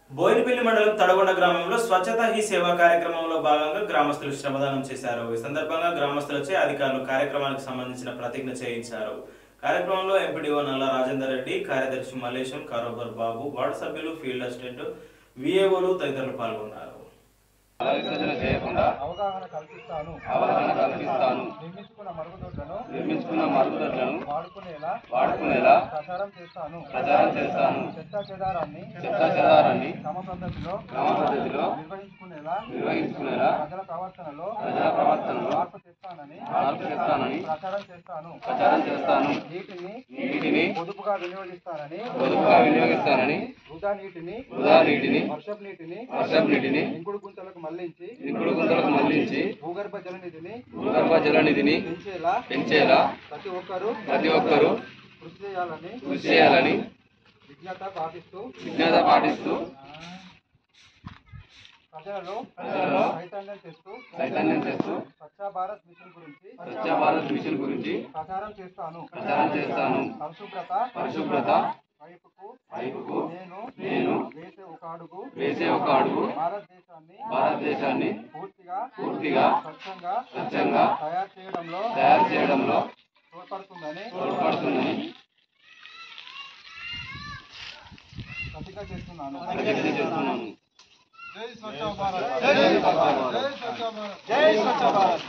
బోయినపల్లి మండలం తడగొండ గ్రామంలో స్వచ్ఛత హీ సేవా కార్యక్రమంలో భాగంగా గ్రామస్తులు శ్రమదానం చేశారు. ఈ సందర్భంగా గ్రామస్తులచే అధికారులు కార్యక్రమానికి సంబంధించిన ప్రతిజ్ఞ చేయించారు. కార్యక్రమంలో ఎంపీడీఓ నల్ల రాజేందర్ రెడ్డి, కార్యదర్శి మల్లేశం, కారోబర్ బాబు, వార్డు సభ్యులు, ఫీల్డ్ అసిస్టెంట్, విఏఓలు తదితరులు పాల్గొన్నారు. అవగాహన కల్పిస్తాను. నిర్మించుకున్న మరుగుదొడ్లను వాడుకునేలా ప్రచారం చేస్తాను. చెత్తా చెదారాన్ని క్రమ పద్ధతిలో నిర్వహించుకునేలా ప్రజల ప్రవర్తనలో మార్పు తెస్తానని ప్రచారం చేస్తాను. నీటిని పొదుపుగా వినియోగిస్తానని వృధా నీటిని వర్షపు నీటిని ఇంకుడు గుంతలకు మళ్లించి భూగర్భ జలనిధిని పెంచేలా ప్రతి ఒక్కరూ కృషి చేయాలని విజ్ఞత పాటిస్తూ ప్రజలలో చైతన్యం చేస్తూ స్వచ్ఛ భారత్ మిషన్ గురించి ప్రచారం చేస్తాను. పరిశుభ్రత వైపుకు నేను వేసే ఒక అడుగు భారతదేశాన్ని పూర్తిగా స్వచ్ఛంగా తయారు చేయడంలో తోడ్పడుతుందని ప్రతిజ్ఞ చేస్తున్నాను. జై స్వచ్ఛ భారత్, జై స్వచ్ఛ భారత్.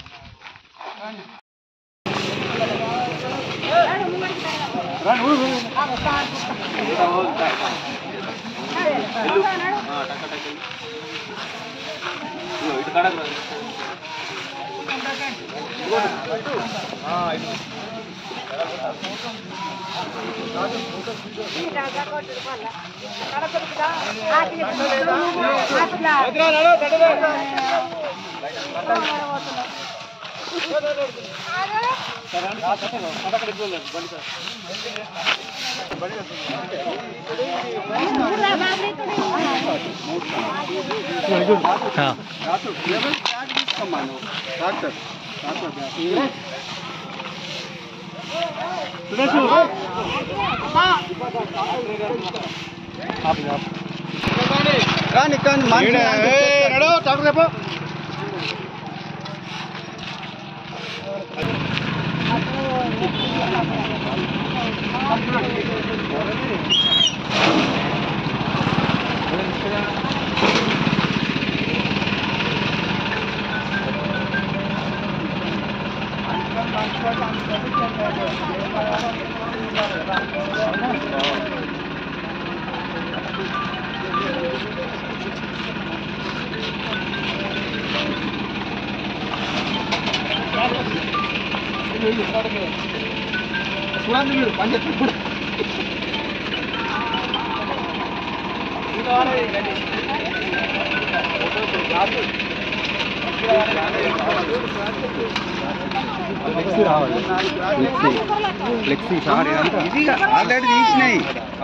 ఆల్రెడీ తీసినాయి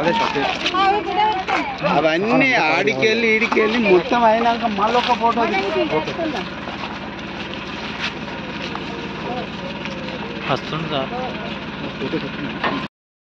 అవన్నీ ఆడికెళ్ళి ఈడికెళ్ళి మొత్తం అయినాక మళ్ళీ ఒక ఫోటో వస్తుంది సార్.